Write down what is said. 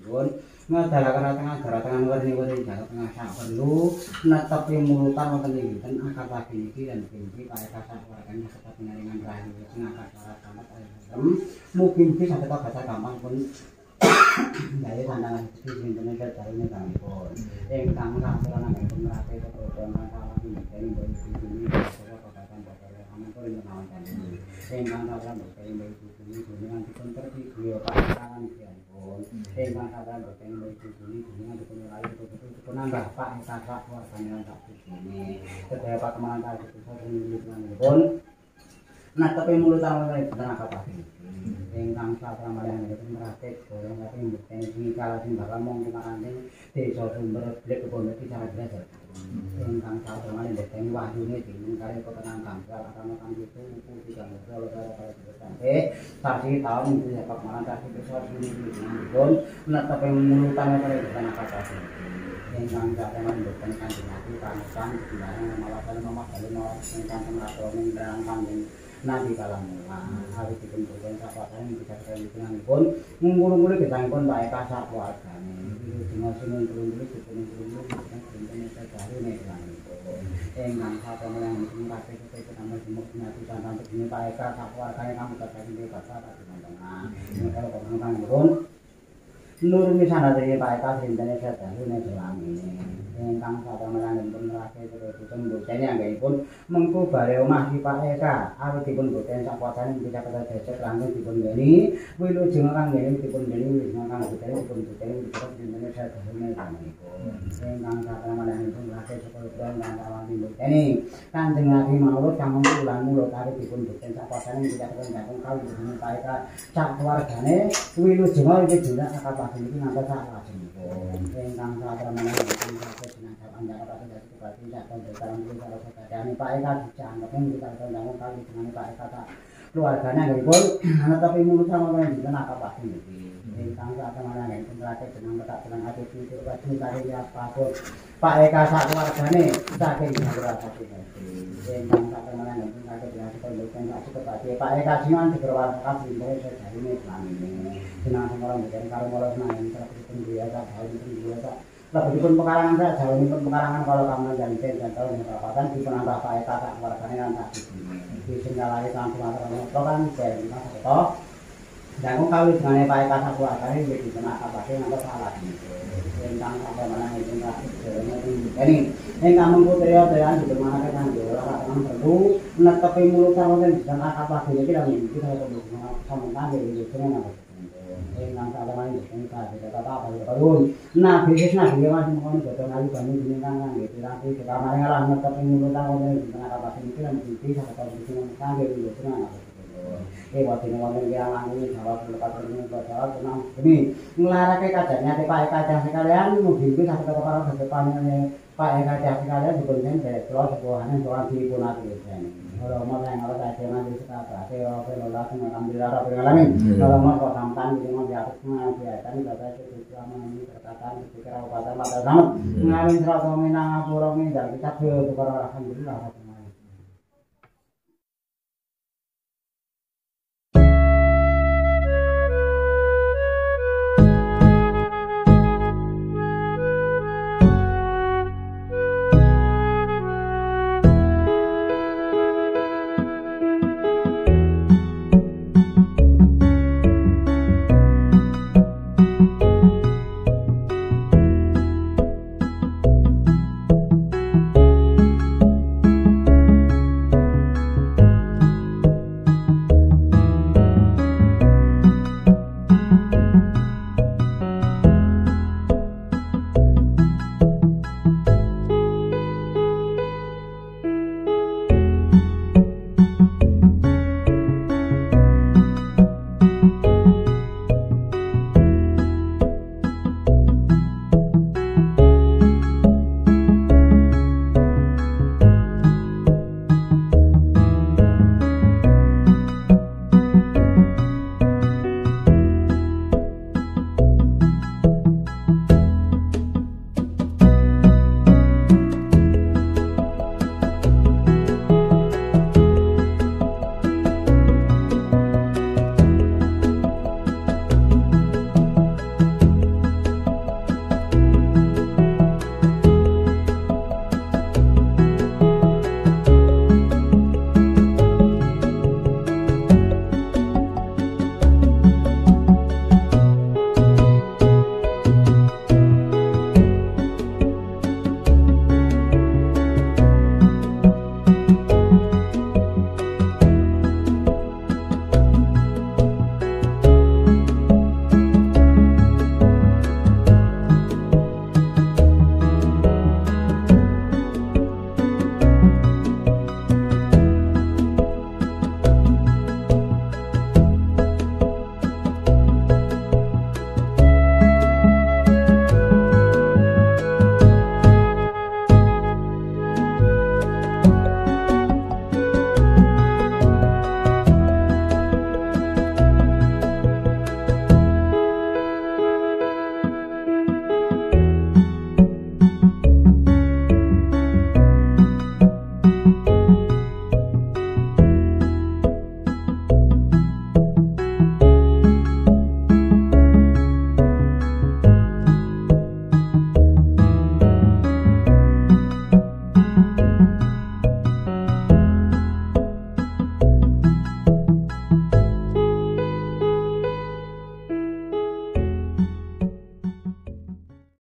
pun ngedalaken tengah werni-werni jalan tengah sak perlu netepi mulutan wonten inggih akad lagi iki lan iki Pak Eka sak wargane tetep penyaringan rahayu tengah acara tamat mungkin bisa tetap baca gampang pun dari tantangan itu Indonesia jarine gampang ingkang sampun nang pemerhati keproduksi masalah ini dari ini kebatan bakal aman kok menawan kan ingkang sampun berkait ini dengan dipun terti beliau pasangan pun ingkang sampun berkait ini dengan dipun rayu itu nambah Pak Eka wargane tak ini sedaya Pak Kementerian Agama pun nah tapi mulut awal dari benar apa sih ingkang satramalan itu merakit bolong tapi mungkin ini kalau sing bakal mong kita kanthi desa sumber blek kebon iki cara belajar ingkang satramalan dene wahyune dingkare ketenang gampang karena kan itu tidak ngobrol karo sampai tadi tahun itu ya Pak Malan tadi besar ini pun nah tapi mulutan dari benar apa sih ingkang satramalan boten kanthi ati panutan dilarang malah malah ingkang semratone nderang nanti kalau harus dipun berjalan sahabatnya bisa kita pun ngumpul-ngumpul kita pun Pak Eka sak keluargane itu dengan sinun dulu dipun kita Indonesia baru nih kan engkang satu yang mengate kita tambah dimuknati sampai ini Pak Eka sak keluargane kamu terkait dengan pasar teman-teman ini kalau teman-teman pun nur misalnya dari Pak Eka Indonesia baru nih selama ini ingkang satramalan pun merakit terus bocahnya nggihipun mengko bare omah si Pak Eka awit dipun boten sak kuasane bisa kata dicek langsung dipun geni wilujeng kang geni dipun geni wilujeng kang boten dipun diterus Indonesia dene kanipun ingkang satramalan pun merakit sekolah lan kawani boceni Kanjeng Nabi mawon sampun ulang mulut awit dipun boten sak kuasane bisa kata ganteng kali dene Pak Eka sak keluargane wilujeng iki jeneng akad pasien iki ngantos sak lajengipun ingkang satramalan Pak Eka dicanggep kita tandang kali dengan Pak Eka tak keluarganya pun tapi mulut sama kan juga nak apa sih ingkang satramalan yang pengratik dengan petak dengan hati itu wajib cari apapun Pak Eka sak keluargane saking berapa sih ingkang satramalan yang pengratik dengan pendidikan sak kepada Pak Eka siman diberwara kasih Indonesia dari ini selama ini senang orang bukan kalau malas main terus biasa hal itu biasa lebih pun pekarangan saya jauh ini pun pekarangan kalau kamu janjian dan tahu pendapatan di penambah Pak Eka tak keluarganya nanti di singgalari kamu Sumatera Utara kan dari kita satu dan kalau dengan Pak Eka tak keluarganya jadi kena apa sih nggak salah tentang apa mana itu nggak ini kamu putri dan di mana kan di orang perlu menetapi mulut kamu dan apa sih kita perlu sama tadi itu sebenarnya ingkang satramalan ingkang kita apa-apa nah bisnis nah dia masih mau boten kali banyu jenengan kang nggih piranti kamare ngalah netepi mulut wonten ing tengah apa iki lan iki sak tahun iki kang nggih lho seneng wonten wonten kira langkung jawab lepat ini jawab tenang demi nglarake kadarnya Pak Eka sekalian mugi iki sak karo depanane Pak Eka sekalian dipun den kula sepuhane soal dipun aturaken kalau mau yang harus saya jangan di sekitar saya pelola mengambil arah pengalaman kalau mau kok sampan di mana di atas biasa ini baca itu selama ini perkataan pikir apa mata sama ngawin serata minang apurong ini dari kita tuh alhamdulillah